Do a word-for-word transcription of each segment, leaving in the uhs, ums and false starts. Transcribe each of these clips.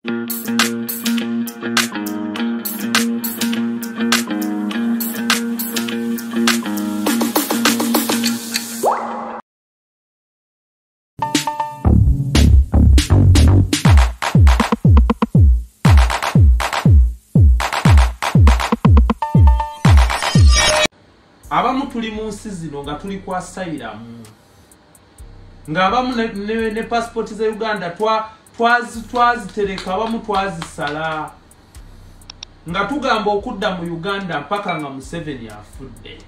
Abamu tuli mu nsi zino nga tuli kwa sayiramu nga abamu ne, ne, ne passport za Uganda twa twazi twazitereka abamu twazisala nga tugamba okudda mu Uganda mpaka nga Museveni afudde.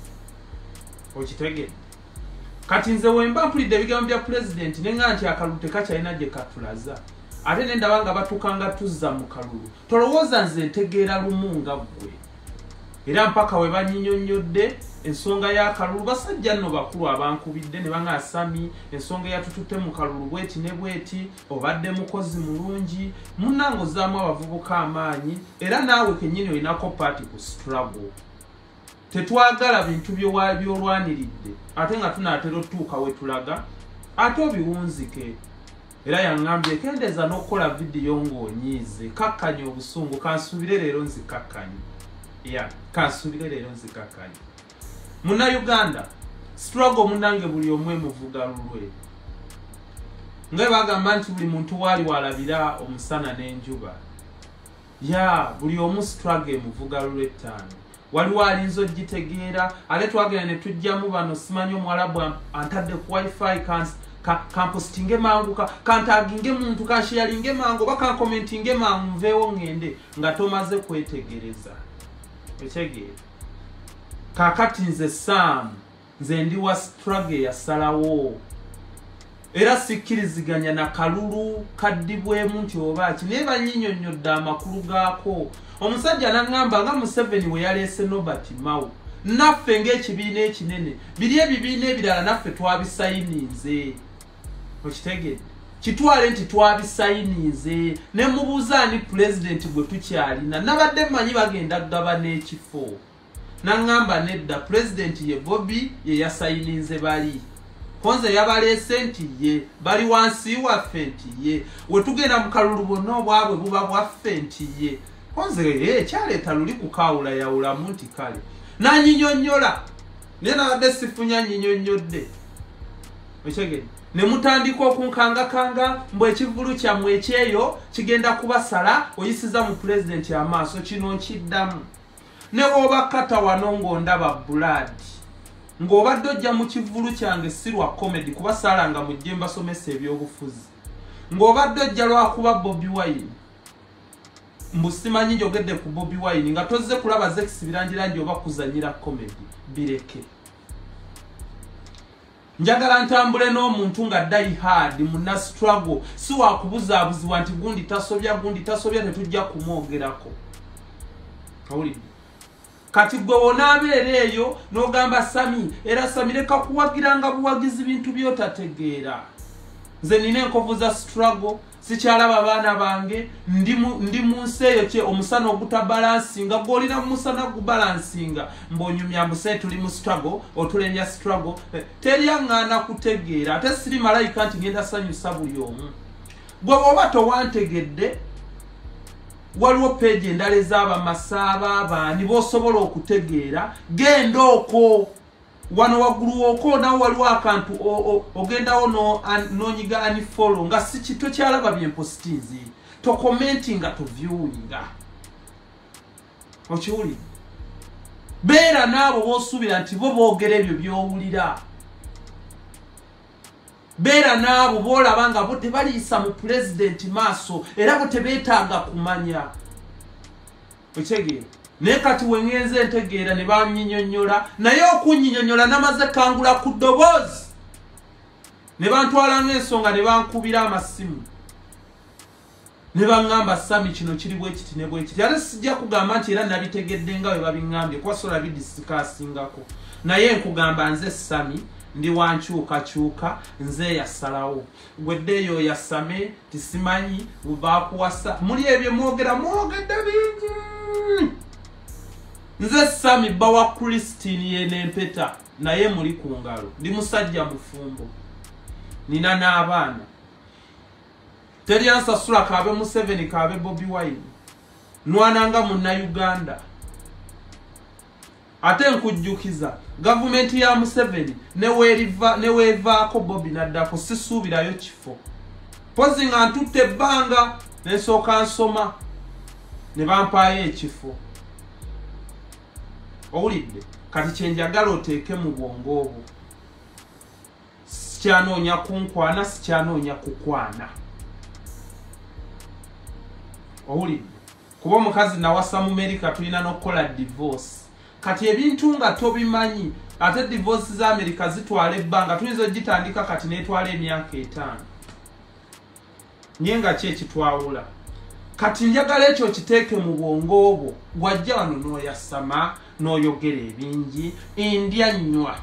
Okitegedde kati nze wemba mpulidde ebigambo bya president nenga nti akalulu tekakyalina gye katulaza ate nendaba nga batukanga tuzza mu kalulu tolowooza nze ntegeera lumu nga ggwe era mpaka we banyinyonnyodde ensonga ya kalulu basajja nno bakulu abankubidde ne banga Sami ensonga yatututte mu kalulu bweti ne bweti obadde mukozi mulungi munnango zaamu abavubuka amaanyi era naawe kennyini olinako party ku struggle tetwagala bintu byolwaniridde ate nga tunaatera otuuka we tulaga ate obiwunzike era yaŋŋambye kendeeza n'okukola vidiyo ng'onyiize kakkanya obusungu kansuubire leero nzikakkanye ya kansuubire leero nzikakkanye muna Uganda struggle munange buli omwe muvuga lulwe nga bagamba nti buli muntu wali walabira omusana n'enjuba ya buli omu struggle muvuga lulwe ttaano waliwo alinza ogitegeera ate twagenda ne tujjamu bano simanyi Omwarabu antadde ku wifi kampostinge mangu kantaginge muntu kansharinge mangu oba kankomentinge mangu nveewo ngende nga tomaze kwetegereza ekyegere kakati nze Sam nze ndi wa struggle yasalawo era sikkiriziganya na kalulu kaddibwemu nti obaaki naye banyinyonnyodde amakulu gaako omusajja n'aŋŋamba nga Museveni we yaleese Nobert Mao naffe ng'ekibiina ekinene biri ebibiina ebirala naffe twabisayininze okitegedde kitwale nti twabisayinize ne mubuuzaani president gwe tukyalina nabadde mmanyi bagenda kugaba n'ekifo n'aŋŋamba nedda president ye Bobby ye yasayininze bali konze yabaleese nti ye bali wansi waffe nti ye we tugenda mu kalulu bonna obwabwe buba bwaffe nti ye konze ye kyaleeta luli kukaawula yawulamu nti kale n'anyinyonnyola naye nabadde sifunya nyinyonnyodde okyegedde ne mutandika okunkangakanga mbu ekivulu kyammwe ekyeyo kigenda kubasala oyisiza mu president amaaso kino nkiddamu ne bw'obakata wano ng'ondaba blood ng'obadde ojja mu kivulu kyange si lwa comedy kubasala nga mujje mbasomesa ebyobufuzi ng'obadde ojja lwakuba Bobi Wine mbu simanyi njogedde ku Bobi Wine nga tozze kulaba Zex birangirangi oba kuzanyira comedy bireke njagala ntambule n'omuntu nga die hard muna struggle si wakubuzaabuzibwa nti gundi tasobya gundi tasobya tetujja kumwogerako kawulidde kati gwe wonaabeera eyo n'ogamba Sami era Sami leka kuwagiranga buwagizi bintu byotategeera nze nina enkovu za struggle sikyalaba baana bange ndi mu nsi eyo kye omusana ogutabalansinga gw'olina mu musana gubalansinga mb'onyumya mbuse tuli mu struggle otulemya struggle teri aŋŋaana kutegeera ate siri malayika nti ngenda sanyusa buli omu gwe bw'oba towantegedde waliwo peegi endala ez'abamasaaba abaani b'osobola okutegeera genda okwo wano waggulu woko nawo waliwo akantu ogendawo n'onyiga unfollow nga si kito kyalaba byempositinzi tokomentinga toviewinga okiwulira beera naabo b'osuubira nti bo boogera ebyo by'owulira beera naabo b'olaba nga bo tebaliisa mu pulezidenti maaso era bo tebeetaaga kumanya okitegeera naye kati wengenze ntegeera ne banyinyonnyola naye okunyinyonnyola namaze kangula ku ddoboozi ne bantwala ng'ensonga ne bankubira amasimu ne baŋŋamba Sami kino kiri bwe kiti ne bwe kiti ate sijja kugamba nti era nabitegedde nga bwe babiŋŋambye kuba sola bidisikaasingako naye nkugamba nze Sami ndi wankyukakyuka nze yasalawo gwedde eyo yasame tisimanyi bakuwasa muli ebyo mwogera mwogedde bingi nze Sami bba wa Christine ye n'empeta naye muli ku ngalo ndi musajja mufumbo nina n'abaana teri ansasula kabe Museveni kabe Bobi Wine nwananga munna Uganda. Ate nkujjukiza government ya Museveni neweriva newevaako Bobi naddako sisuubirayo kifo pozi nga ntutte ebbanga nesooka nsoma ne bampaayo ekifo. Owulidde kati kyenjagala oteeke mu bwongo obwo sikyanoonya kunkwana sikyanoonya kukwana. Owulidde kuba omukazi nawasa mu America tulina n'okukola divorce. Kati ebintu nga tobimanyi ate divorce za America zitwala ebbanga tuyinza ogitandika kati netwala emyaka etaano. Nyenga ki ekitwawula? Kati njagala ekyo kiteeke mu bwongo obwo wajja wano n'oyasama n'oyogera ebingi indya nnywa.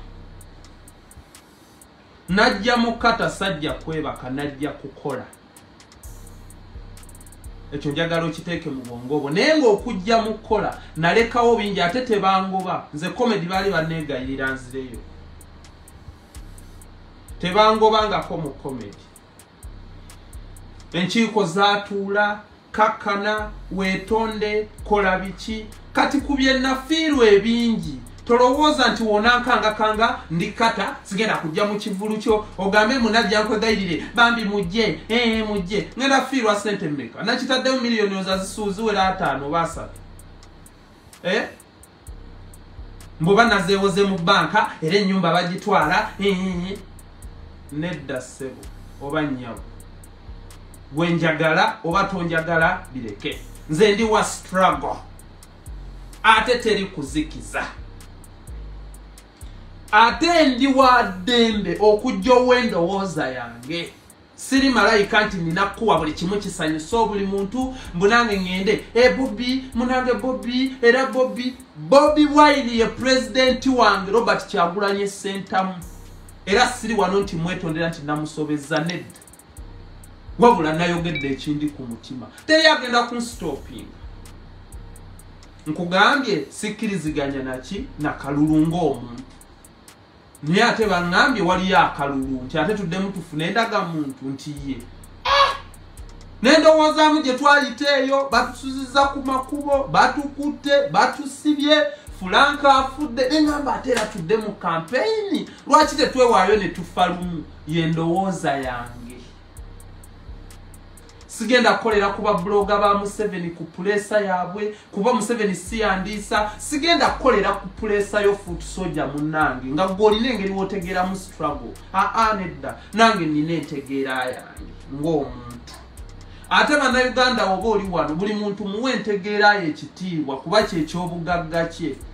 Najja mukata sajja kwebaka najja kukola. Ekyo njagala okiteeke mu bwongo obwo naye ng'okujja mu kukola nalekawo bingi ate tebangoba. Nze comedy baali banneegayirira nzireyo tebangobangako mu comedy. Enkiiko zaatuula kakkana weetonde kola biki kati ku bye nafiirwa ebingi tolowooza nti wonankanga kanga ndikata sigenda kujja mu kivulu kyo ogambe munajja nkwegayirire bambi mujje eh mujje ngenda fiirwa sente mmeka nakitaddemu miliyoni ozazisuuzi wera ataano basatu eh mbuba nazeewoze mu banka era ennyumba bagitwala eh nedda ssebo oba nnyabo gwenjagala oba tonjagala bireke. Nze ndi wa struggle ate teri kuzikiza ate ndi wa dembe okujja ow'endowooza yange. Siri malayika nti ninakuwa buli kimu kisanyusa buli muntu mbunange ngende e Bobi munange Bobi era Bobi Bobi Wine ye president wange Robert Kyagulanyi Sentamu era siri wano nti mwetondera nti namusobeza nedda wabula nayogedde ekindi ku mutima teri agenda kunstoping. Nkugambye sikkiriziganya naki na kalulungo omuntu naye ate bangambye waliyo akalulu nti ate tuddemu tufune endaga muntu nti ye nendowoozaamu gye twayiteeyo batusuziza ku makubo batukutte batusibye Fulanka afudde engamba ate era tudde mu campaign lwaki tetwewaayo ne tufa lumu yendowooza yange. Sigenda kukolera kuba bloga ba Museveni ku pulesa yabwe kuba Museveni si yandiisa sigenda kukolera ku pulesa yo foot soldier munange nga golina engeri wotegeera mu struggle aa nedda nange nina entegeera yange ng'omuntu. Ate bannayuganda oba oli wano buli muntu muwe entegeera ye ekitiibwa kuba kyekyobugagga kye.